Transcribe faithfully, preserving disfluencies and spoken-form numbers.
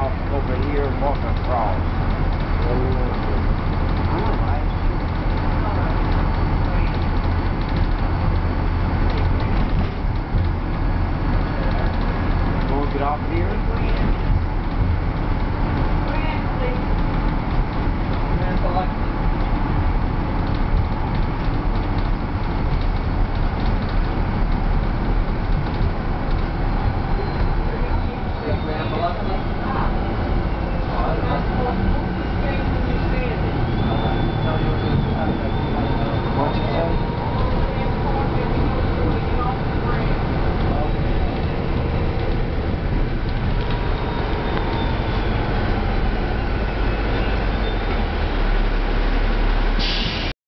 off over here and walk across. What do you want to do? I don't know. You want to get off here? Grandma,